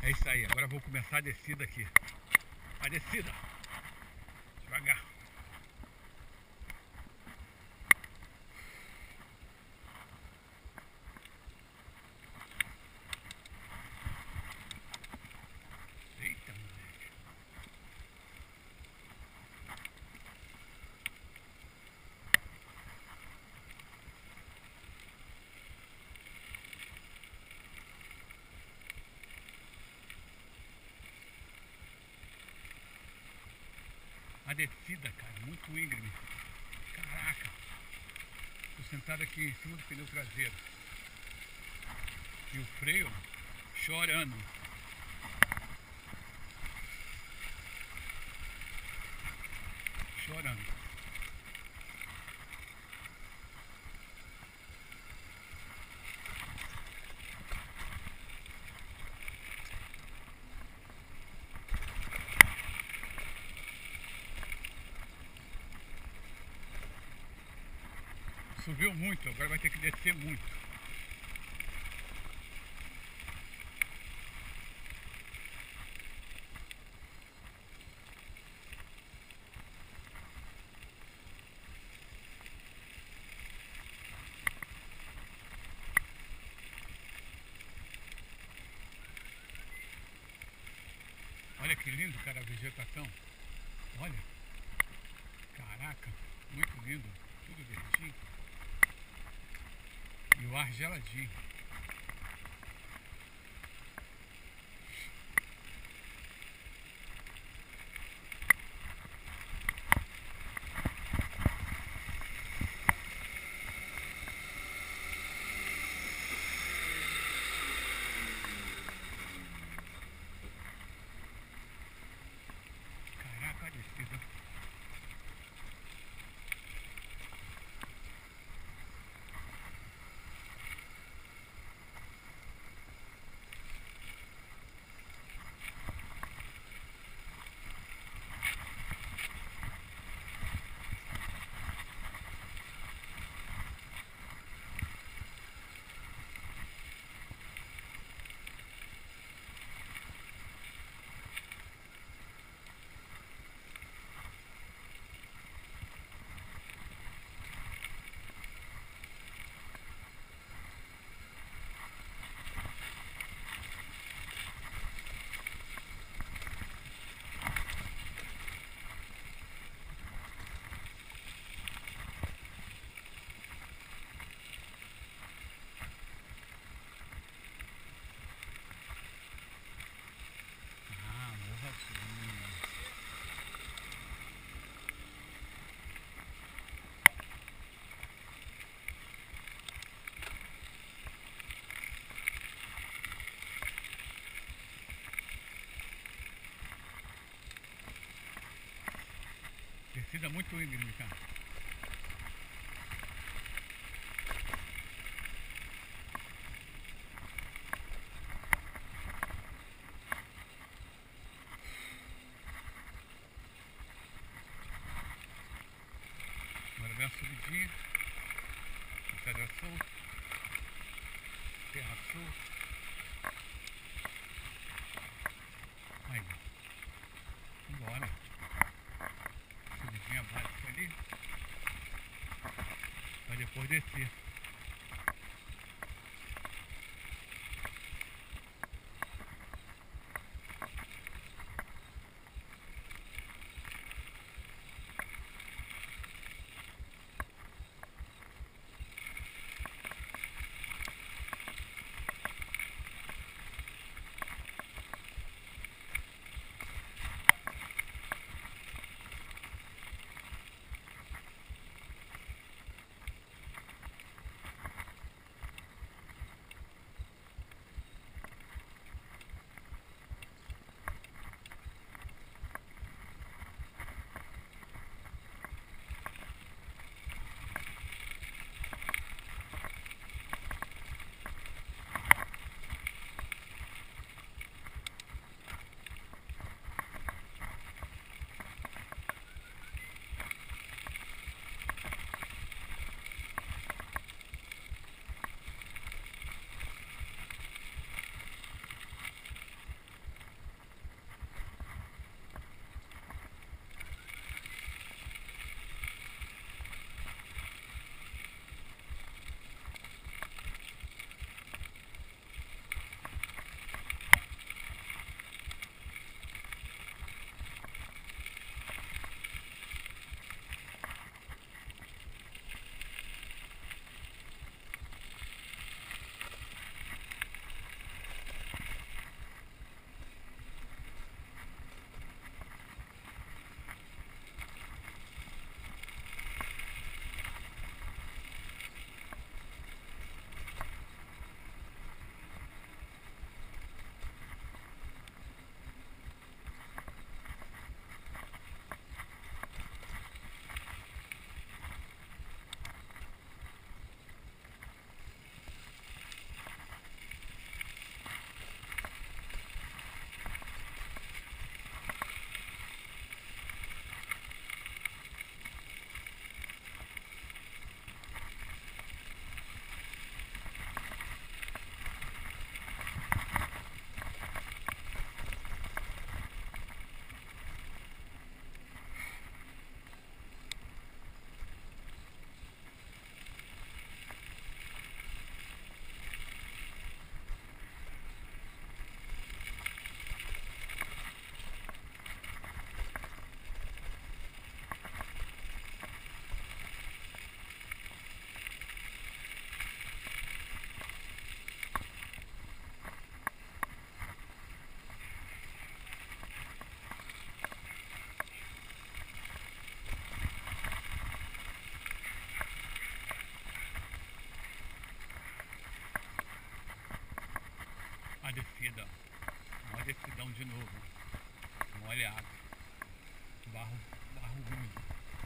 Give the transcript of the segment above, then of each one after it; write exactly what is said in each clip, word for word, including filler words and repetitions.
É isso aí, agora eu vou começar a descida aqui. A descida. Devagar. Eita, moleque. A descida, cara, muito íngreme. Caraca. Tô sentado aqui em cima do pneu traseiro. E o freio chorando. Chorando. Subiu muito, agora vai ter que descer muito. Olha que lindo, cara, a vegetação. Olha. Caraca, muito lindo. Tudo verdinho. E o ar geladinho. Caraca, a descida. Descida muito íngreme, cara. Agora vem a subidinha. Pedra solta. Terra solta. Aí. Vambora. Subidinha básica ali. Pra depois descer. a descida, uma decidão de novo, molhado, barro, barro úmido.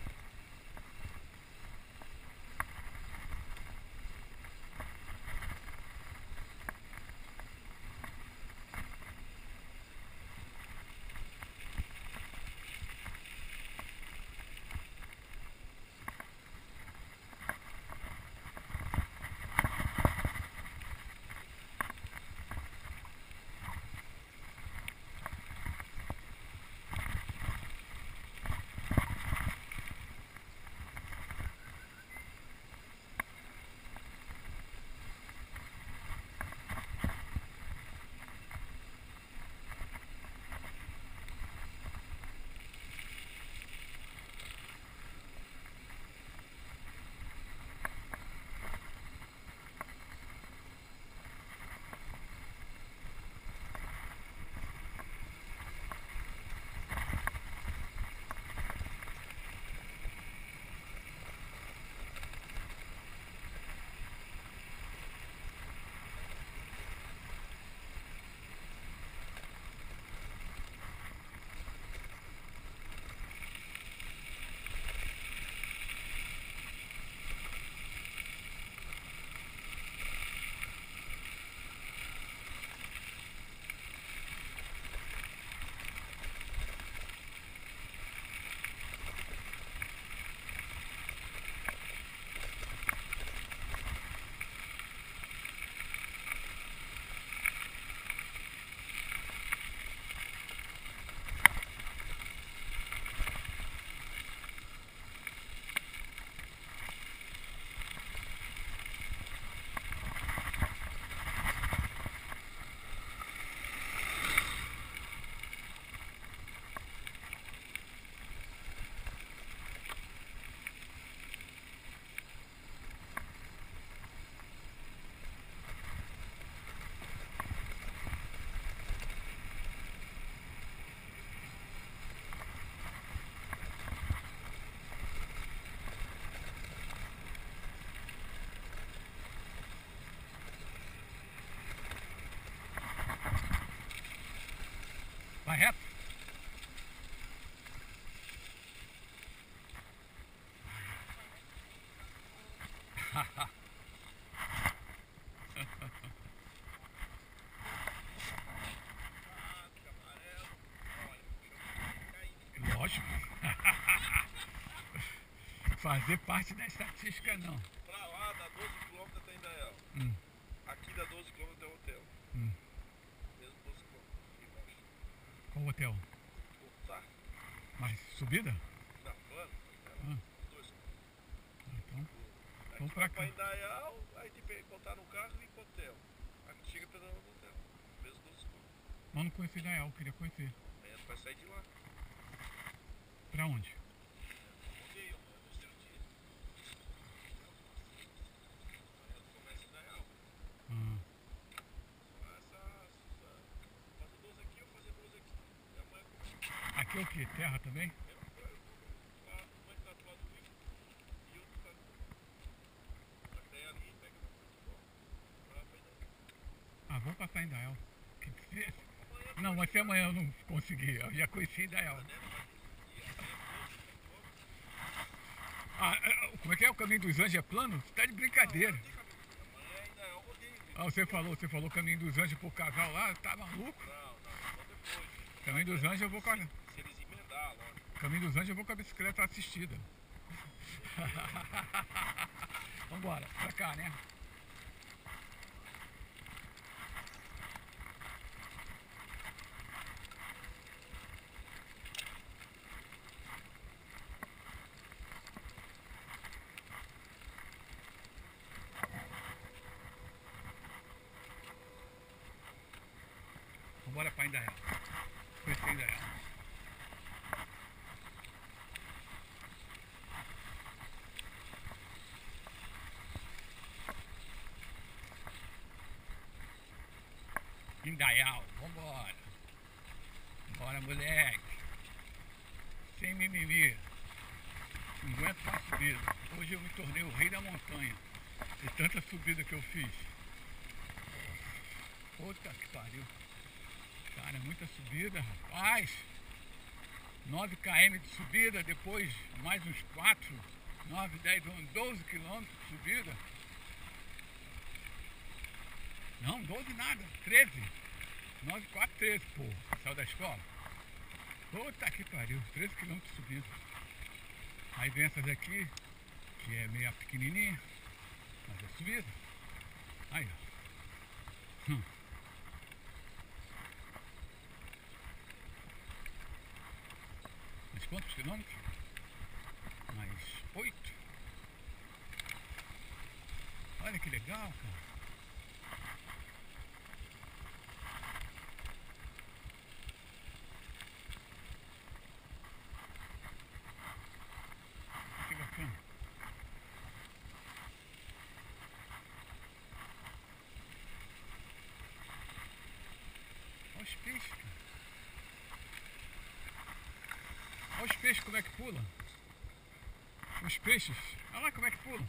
Vai reto. Lógico. Fazer parte da estatística não. Pra lá dá doze quilômetros até Indaial. Hum. Aqui dá doze quilômetros até o hotel. Hum. Mesmo doze quilômetros aqui embaixo. Qual hotel? Tá. Mais subida? Não, plano. Ah. Dois. Ah, então, Aqui vamos vai pra pra cá. Indaial, aí tem que botar no carro e ir pro hotel. Aqui chega pedalando no hotel. Mesmo doze quilômetros. Mas não conheci Indaial, queria conhecer. Amanhã tu vai sair de lá. Pra onde? Odeio, mano. No terceiro dia. Amanhã tu começa em Indaial. Ah. Fazer doze aqui ou fazer doze aqui. E amanhã começa. Aqui é o que? Terra também? Mesma coisa. Lá, uma está do lado do rio e outro está do. Até ali pega no futebol. Pra lá pra Indaial. Ah, vou passar em Indaial. Que se- Não, mas se amanhã eu não conseguir, eu já conheci Indaial. Ah, como é que é? O caminho dos anjos é plano? Você tá de brincadeira. Amanhã ainda é um rodeio. Ah, você falou, você falou caminho dos anjos pro casal lá, tá maluco? Não, não, só depois. Caminho dos anjos eu vou com a... Se eles emendar, lógico. Caminho dos anjos eu vou com a bicicleta assistida. Vambora, pra cá, né? Vambora pra Indaial. Conhecer Indaial. Indaial, vambora. Bora, moleque. Sem mimimi. Não aguento mais subida. Hoje eu me tornei o rei da montanha. De tanta subida que eu fiz. Puta que pariu. Cara, muita subida, rapaz. nove quilômetros de subida, depois mais uns quatro, nove, dez, onze, doze quilômetros de subida. Não, doze nada, treze. nove, quatro, treze, pô. Saiu da escola. Puta que pariu, treze quilômetros de subida. Aí vem essas aqui, que é meio pequenininha, mas é subida. Aí, ó. Hum. Mas quantos quilômetros? Mais oito. Olha que legal, cara. Que bacana. Olha os peixes, cara. Olha os peixes como é que pulam. Os peixes. Olha lá como é que pulam.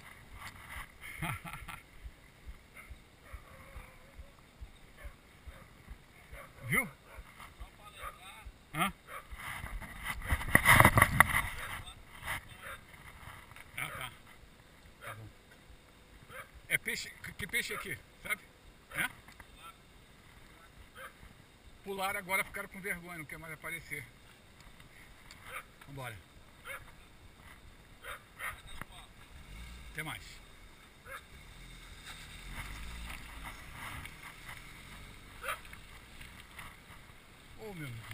Viu? Hã? Ah, tá. Tá bom. É peixe. Que peixe é aqui? Sabe? Hã? Pularam agora, ficaram com vergonha, não quer mais aparecer. Vambora. Até mais. Ô, meu Deus.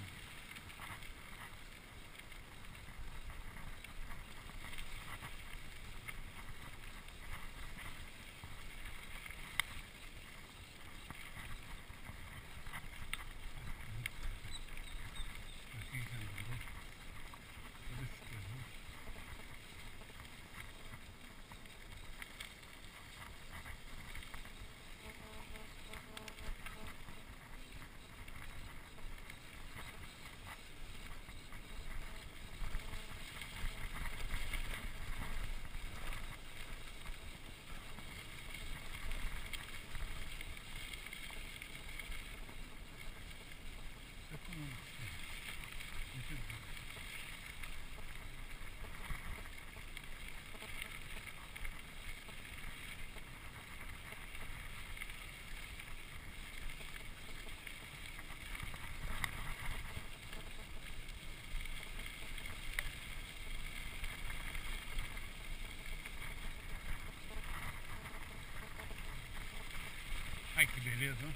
Ai, que beleza, hein?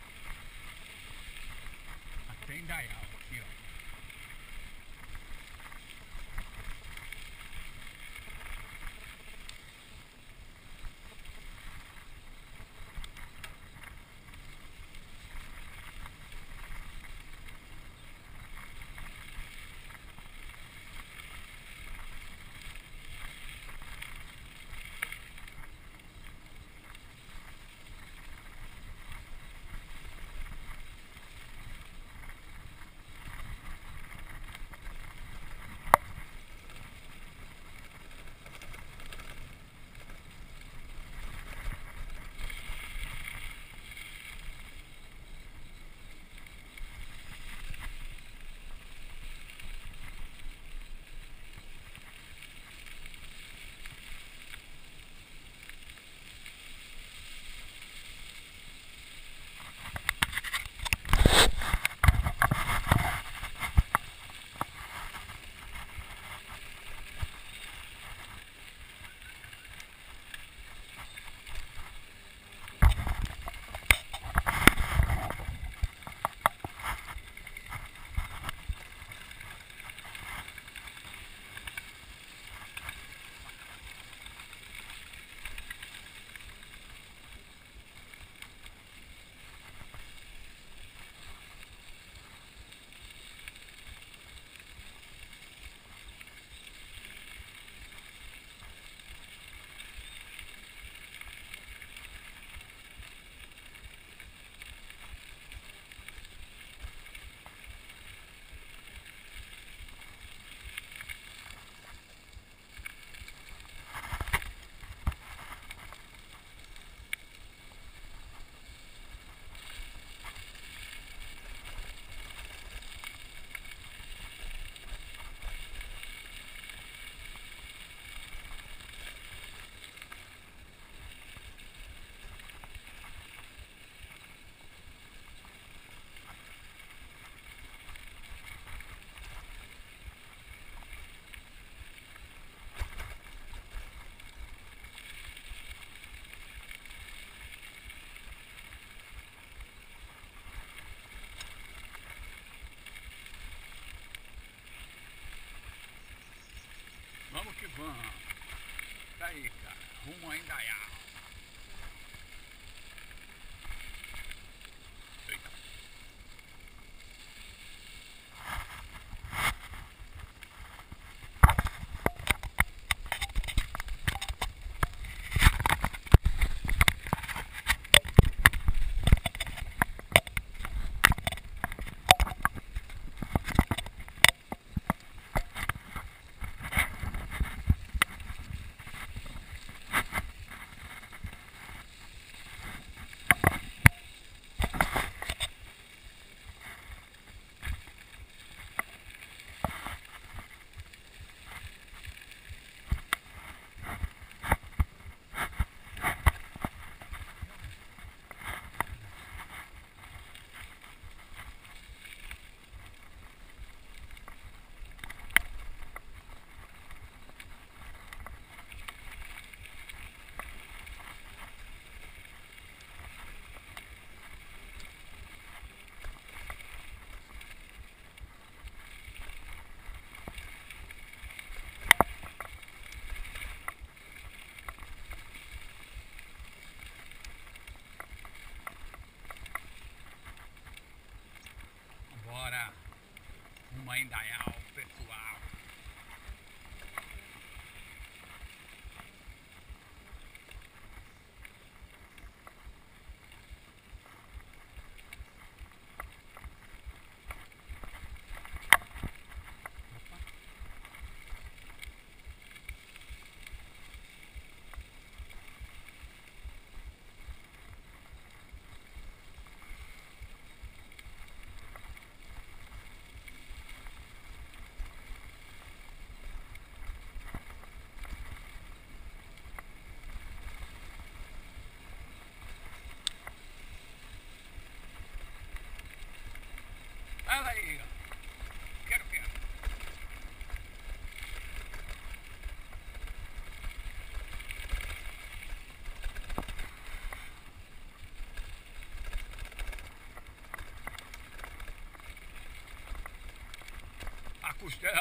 Até Indaial aqui, ó. a Indaial. Eita. Bora, uma Indaial, pessoal. Olha aí, ó. Quero, quero. A costela.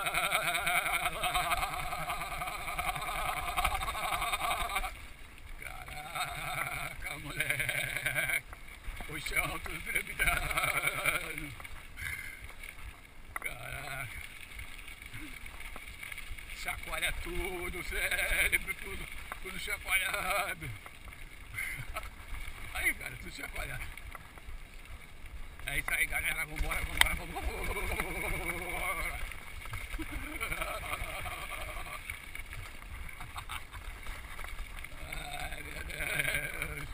Caraca, moleque. O chão tudo trepidando. Caraca. Chacoalha tudo, o cérebro, tudo, tudo chacoalhado. Aí, cara, tudo chacoalhado. É isso aí, galera. Vambora, vambora, vambora. Ai, meu Deus.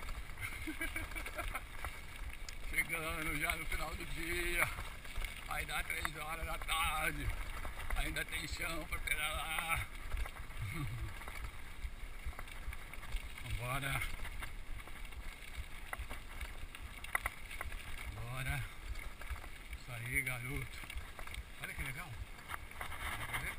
Chegando já no final do dia. Aí dá três horas da tarde. Ainda tem chão pra pedalar. Vambora. Bora. Isso aí, garoto. Olha que legal. Quer ver?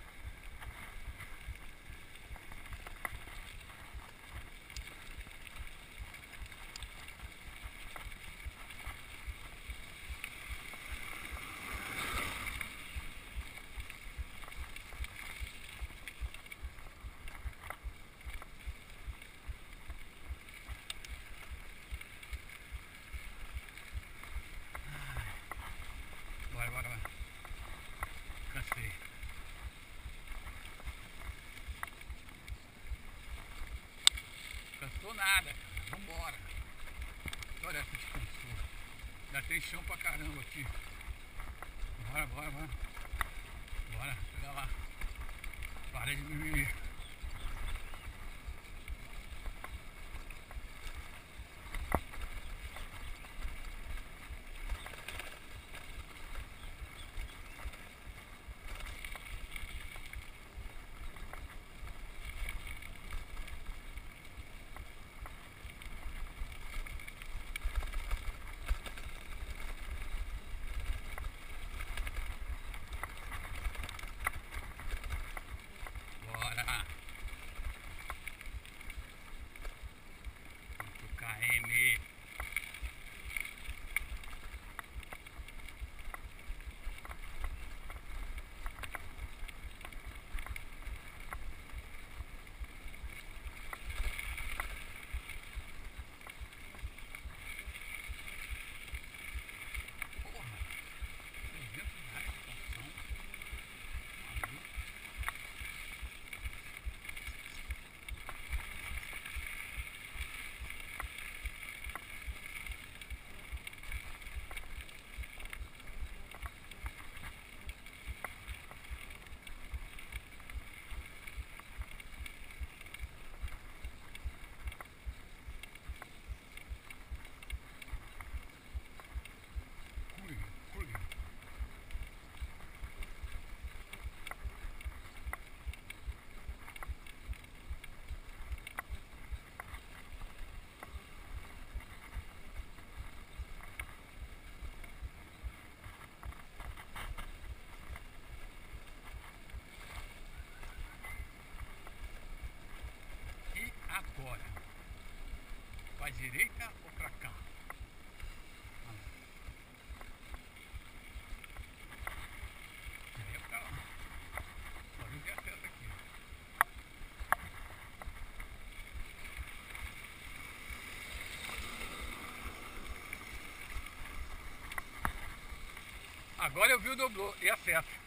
Bora, bora, bora. Cansei. Cansou nada, cara. Vambora. Olha essa descansou. Já tem chão pra caramba aqui. Bora, bora, bora. Bora, chega lá. Para de mimimi. Bora! direita ou pra cá? Aí é pra lá. Pode ver a seta aqui. Agora eu vi o doblô e a seta.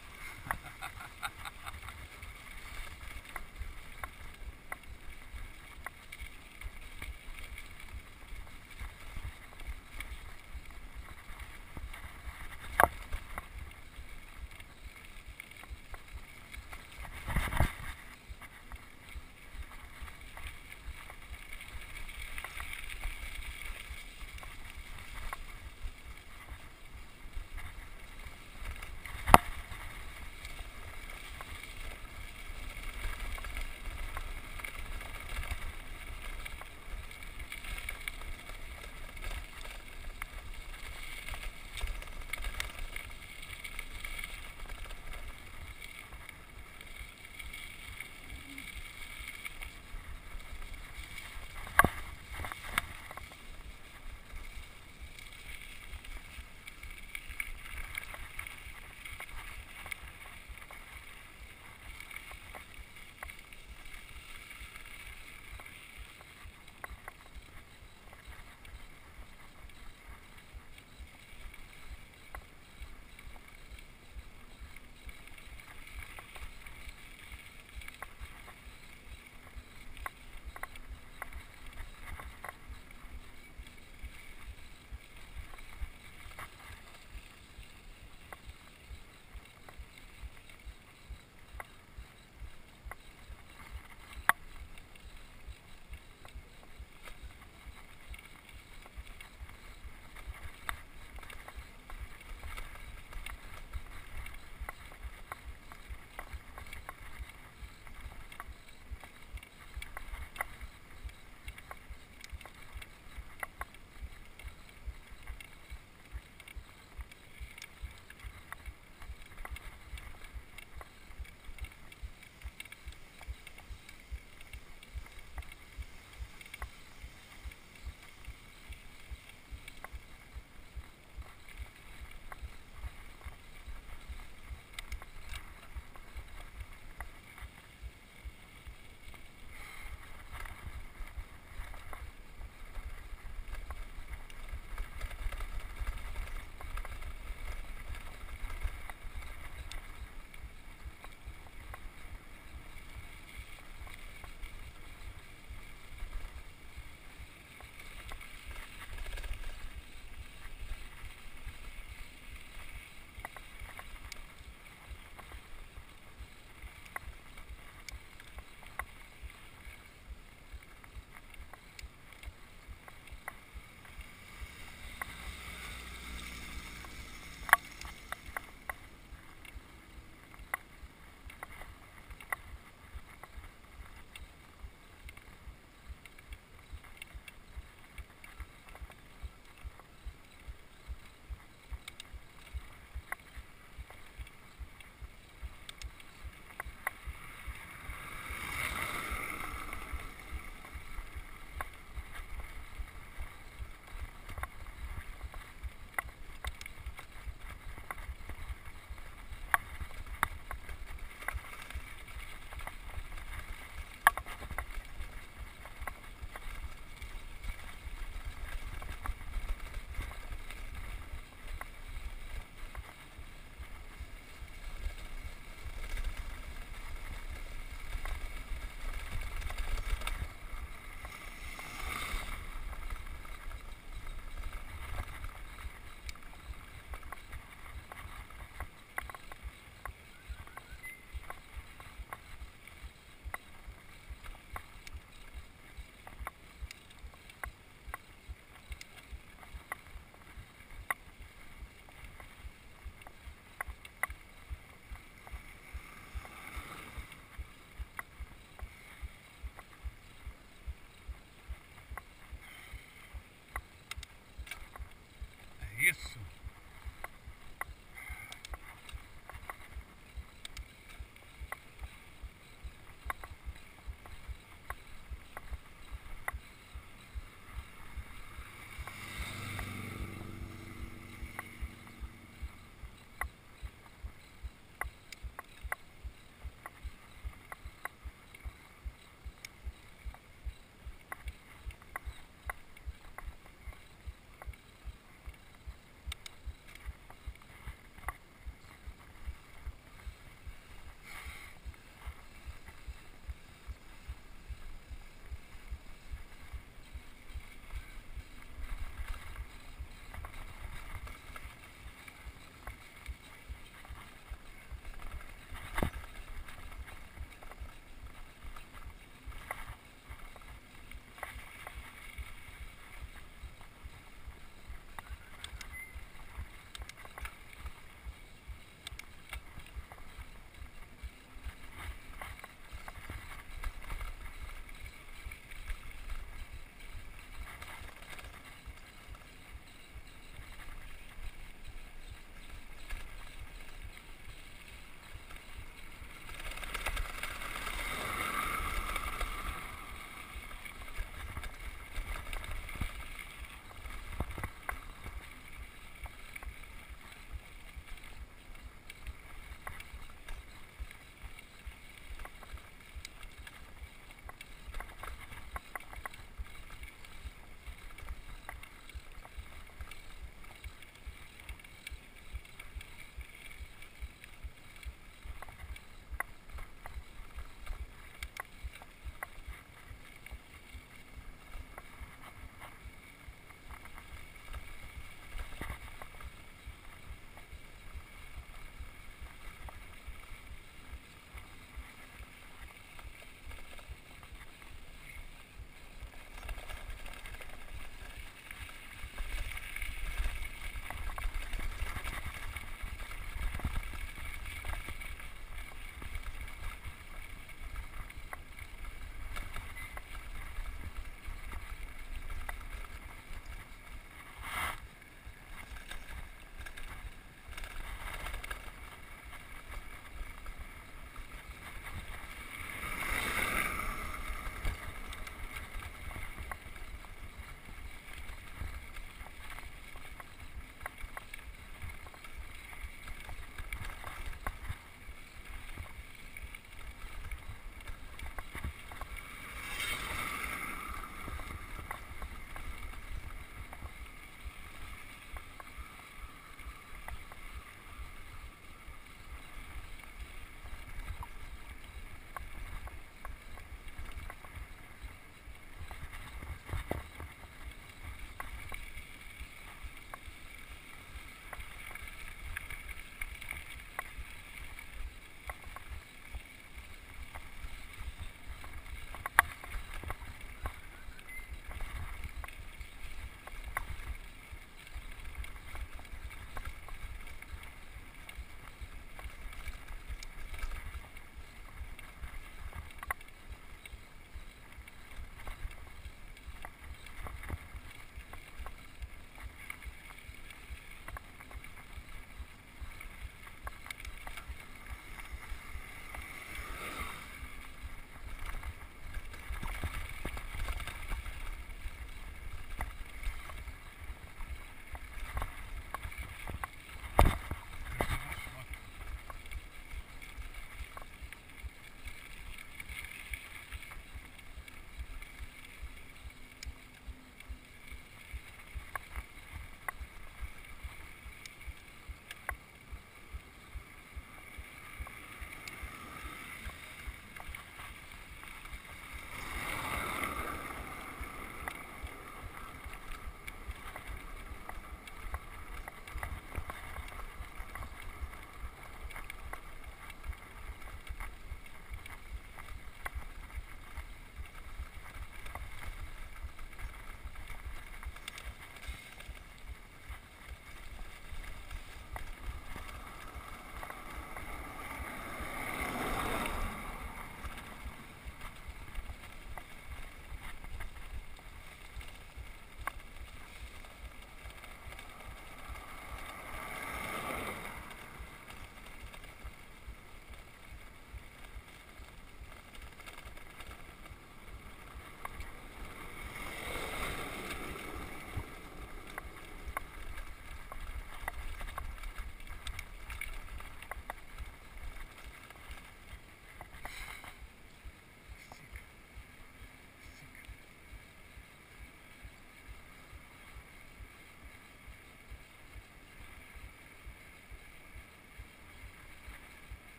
Isso.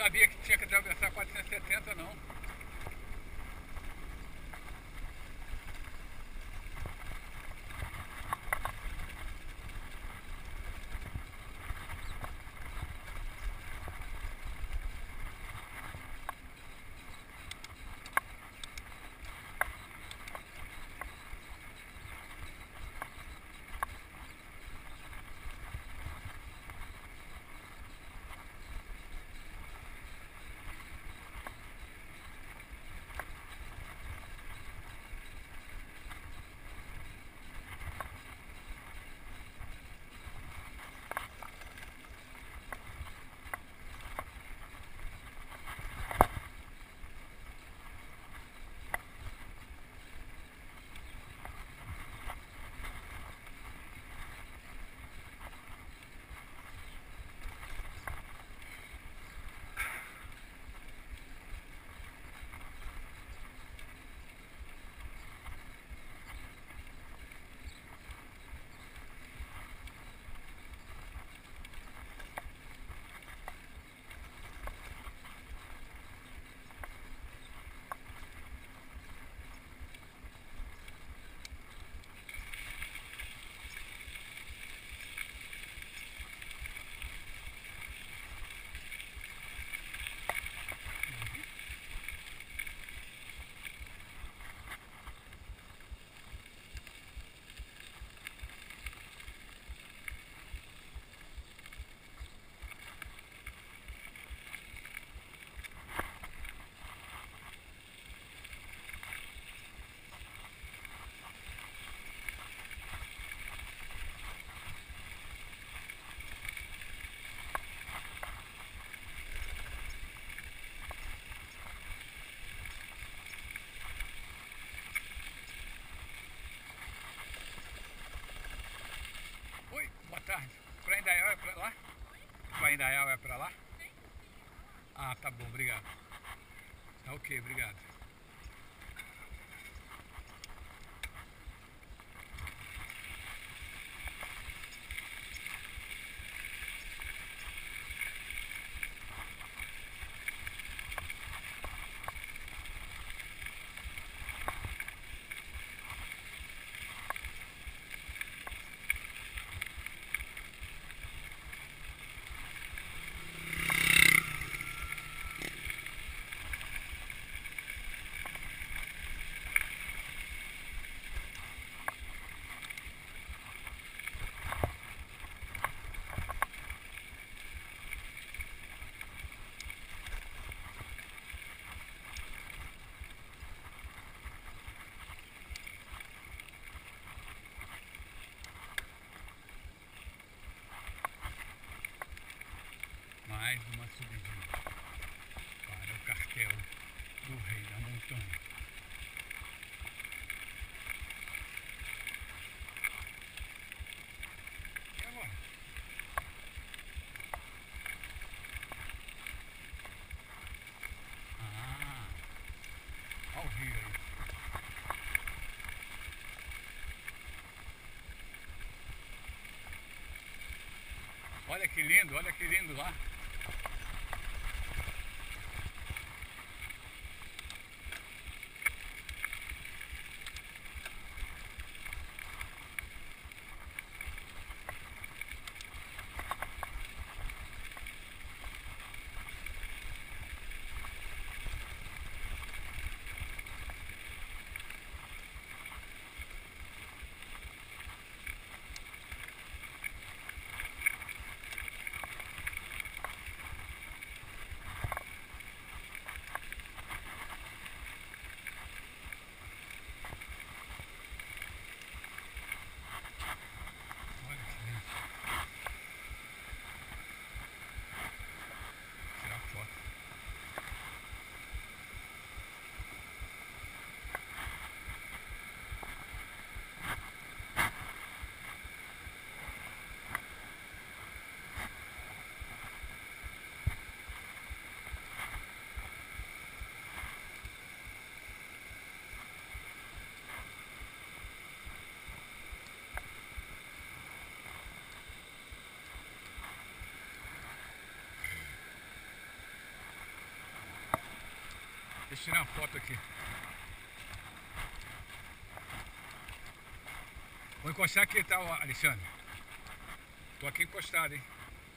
sabia que tinha que atravessar quatrocentos e setenta, não. Pra Indaial é pra lá? Pra Indaial é pra lá? Ah, tá bom, obrigado. Tá ok, obrigado. Mais uma subidinha para o cartel do Rei da Montanha. E agora? Ah, olha o rio aí. Olha que lindo, olha que lindo lá. Deixa eu tirar uma foto aqui. Vou encostar aqui, tá, Alexandre? Tô aqui encostado, hein?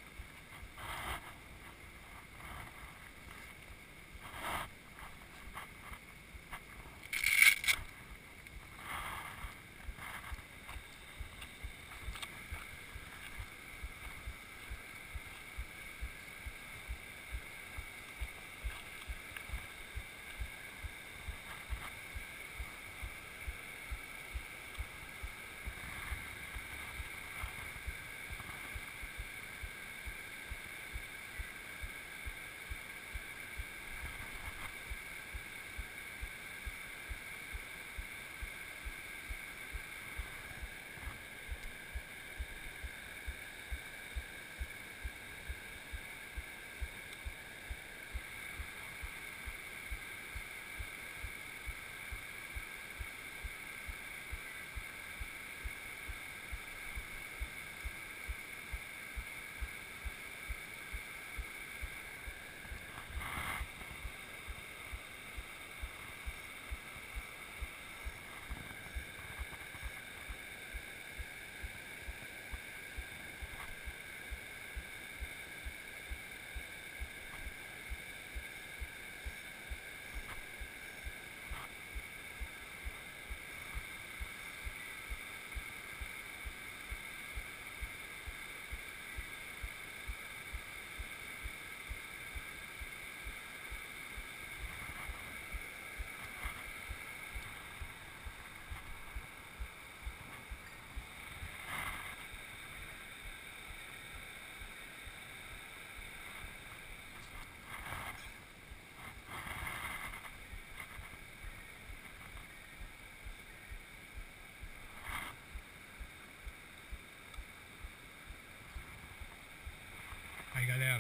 Aí, galera,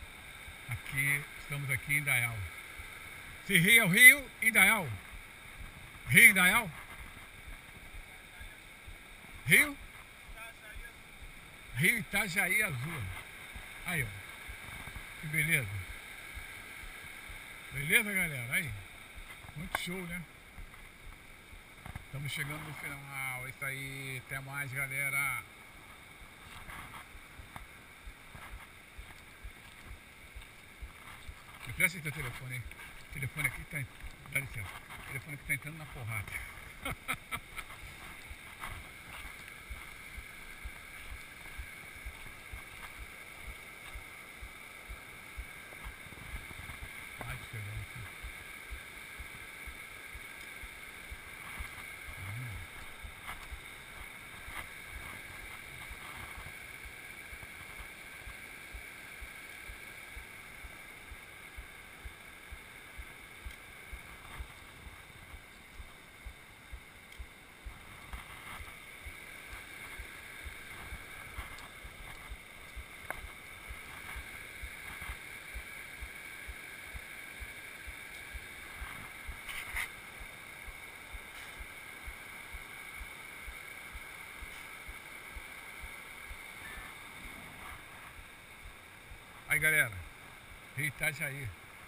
aqui, estamos aqui em Indaial. Se rio é o rio, Indaial. Rio Indaial? Rio? Rio Itajaí Azul. Aí, ó. Que beleza. Beleza, galera? Aí. Muito show, né? Estamos chegando no final. Isso aí. Até mais, galera. Me presta esse teu telefone aí. O telefone aqui tá... Dá licença. O telefone aqui tá entrando na porrada. Ai, diferente. Hum. Aí, galera, Rio Itajaí.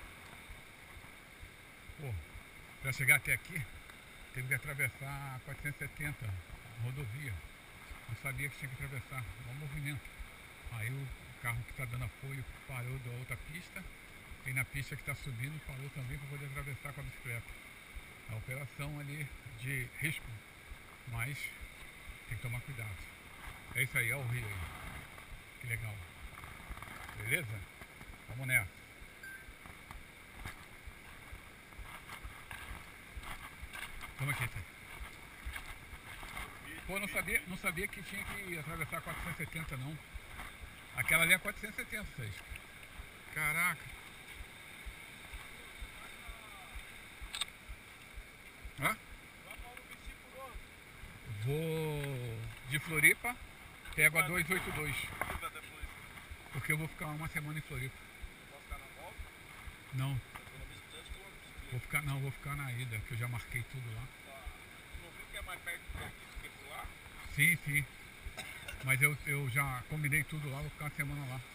Pô, para chegar até aqui, teve que atravessar a quatrocentos e setenta, a rodovia. Não sabia que tinha que atravessar, um movimento. Aí o carro que está dando apoio parou da outra pista, e na pista que está subindo parou também para poder atravessar com a bicicleta. A operação ali de risco, mas tem que tomar cuidado. É isso aí, é o rio aí. Que legal. Beleza? Vamos nessa. Vamos aqui, tá? Pô, não sabia, não sabia que tinha que atravessar a quatrocentos e setenta, não. Aquela ali é quatrocentos e setenta, vocês. Caraca. Hã? Vou de Floripa, pego a duzentos e oitenta e dois. Porque eu vou ficar uma semana em Floripa. Posso ficar na volta? Não. duzentos quilômetros. Vou ficar, não, vou ficar na ida, que eu já marquei tudo lá. Tá. Não viu que é mais perto daqui do que por lá? Sim, sim. Mas eu, eu já combinei tudo lá, vou ficar uma semana lá.